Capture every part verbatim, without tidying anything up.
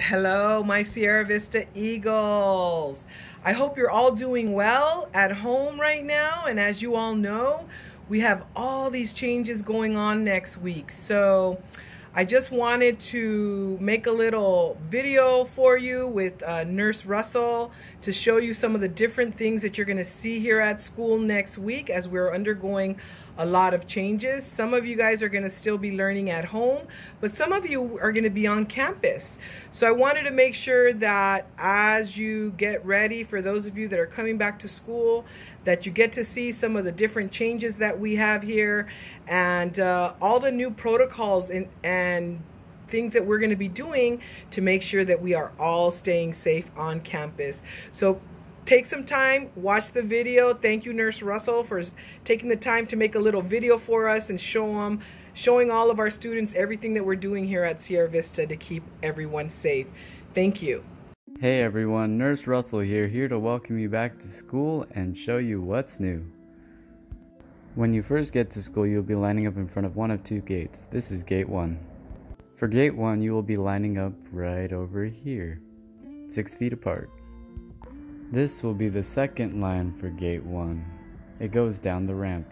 Hello, my Sierra Vista Eagles. I hope you're all doing well at home right now. And as you all know, we have all these changes going on next week. So I just wanted to make a little video for you with uh, Nurse Russell to show you some of the different things that you're going to see here at school next week as we're undergoing a lot of changes. Some of you guys are going to still be learning at home, but some of you are going to be on campus. So I wanted to make sure that as you get ready, for those of you that are coming back to school, that you get to see some of the different changes that we have here and uh, all the new protocols and, and things that we're going to be doing to make sure that we are all staying safe on campus. So take some time, watch the video. Thank you, Nurse Russell, for taking the time to make a little video for us and show them, showing all of our students everything that we're doing here at Sierra Vista to keep everyone safe. Thank you. Hey everyone, Nurse Russell here, here to welcome you back to school and show you what's new. When you first get to school, you'll be lining up in front of one of two gates. This is gate one. For gate one, you will be lining up right over here, six feet apart. This will be the second line for gate one. It goes down the ramp.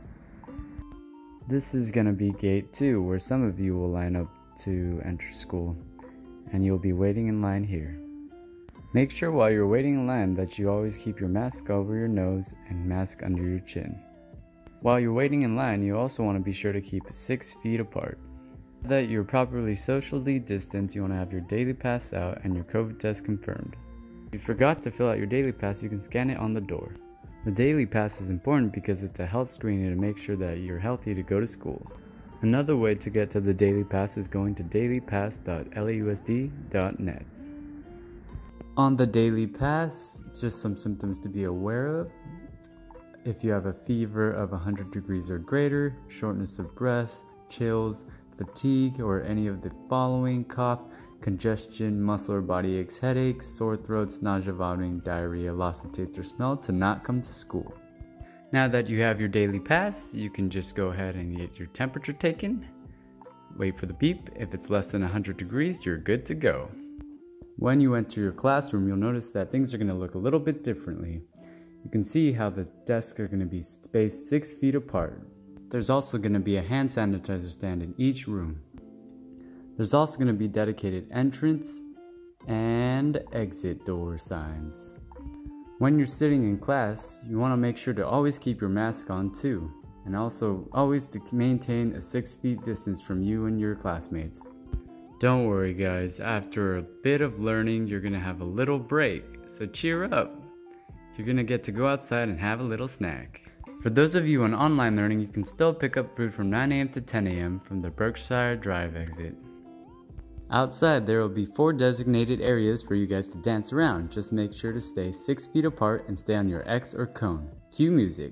This is going to be gate two, where some of you will line up to enter school, and you'll be waiting in line here. Make sure while you're waiting in line that you always keep your mask over your nose and mask under your chin. While you're waiting in line, you also want to be sure to keep six feet apart. That you're properly socially distanced, you want to have your daily pass out and your COVID test confirmed. If you forgot to fill out your daily pass, you can scan it on the door. The daily pass is important because it's a health screening to make sure that you're healthy to go to school. Another way to get to the daily pass is going to daily pass dot L A U S D dot net. On the daily pass, just some symptoms to be aware of. If you have a fever of one hundred degrees or greater, shortness of breath, chills, fatigue, or any of the following: cough, congestion, muscle or body aches, headaches, sore throats, nausea, vomiting, diarrhea, loss of taste or smell, to not come to school. Now that you have your daily pass, you can just go ahead and get your temperature taken. Wait for the beep. If it's less than one hundred degrees, you're good to go. When you enter your classroom, you'll notice that things are going to look a little bit differently. You can see how the desks are going to be spaced six feet apart. There's also going to be a hand sanitizer stand in each room. There's also going to be dedicated entrance and exit door signs. When you're sitting in class, you want to make sure to always keep your mask on too, and also always to maintain a six feet distance from you and your classmates. Don't worry guys, after a bit of learning, you're going to have a little break, so cheer up. You're going to get to go outside and have a little snack. For those of you on online learning, you can still pick up food from nine A M to ten A M from the Berkshire Drive exit. Outside, there will be four designated areas for you guys to dance around. Just make sure to stay six feet apart and stay on your X or cone. Cue music.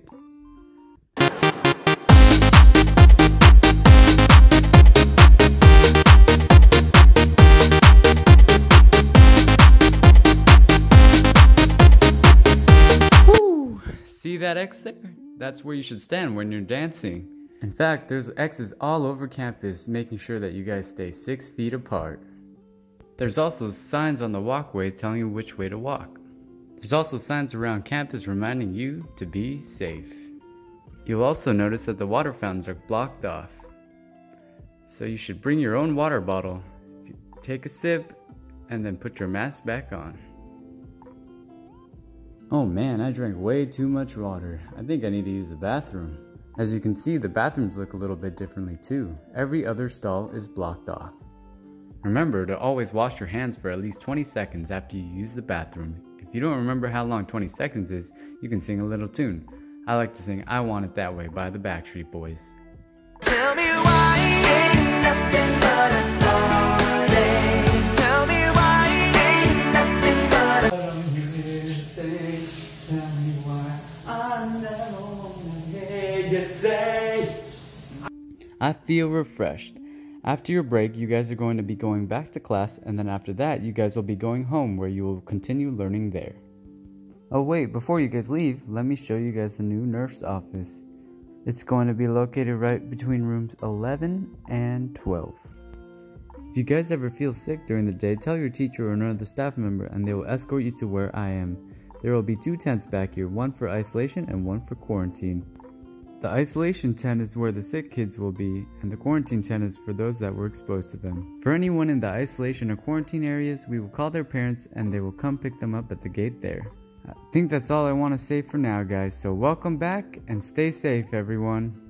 Woo! See that X there? That's where you should stand when you're dancing. In fact, there's X's all over campus, making sure that you guys stay six feet apart. There's also signs on the walkway telling you which way to walk. There's also signs around campus reminding you to be safe. You'll also notice that the water fountains are blocked off. So you should bring your own water bottle. Take a sip and then put your mask back on. Oh man, I drank way too much water. I think I need to use the bathroom. As you can see, the bathrooms look a little bit differently too. Every other stall is blocked off. Remember to always wash your hands for at least twenty seconds after you use the bathroom. If you don't remember how long twenty seconds is, you can sing a little tune. I like to sing I Want It That Way by the Backstreet Boys. Tell me why ain't nothing but a party. Tell me why ain't nothing but a party. Tell me why I never wanna hear you say. I feel refreshed. After your break, you guys are going to be going back to class, and then after that, you guys will be going home where you will continue learning there. Oh wait, before you guys leave, let me show you guys the new nurse office. It's going to be located right between rooms eleven and twelve. If If you guys ever feel sick during the day, tell your teacher or another staff member and they will escort you to where I am. There will be two tents back here, one for isolation and one for quarantine. The isolation tent is where the sick kids will be, and the quarantine tent is for those that were exposed to them. For anyone in the isolation or quarantine areas, we will call their parents and they will come pick them up at the gate there. I think that's all I want to say for now, guys, so welcome back and stay safe, everyone.